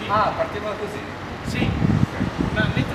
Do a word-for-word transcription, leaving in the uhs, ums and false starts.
così. Ah, partiva così? Sì, Ok. ma mentre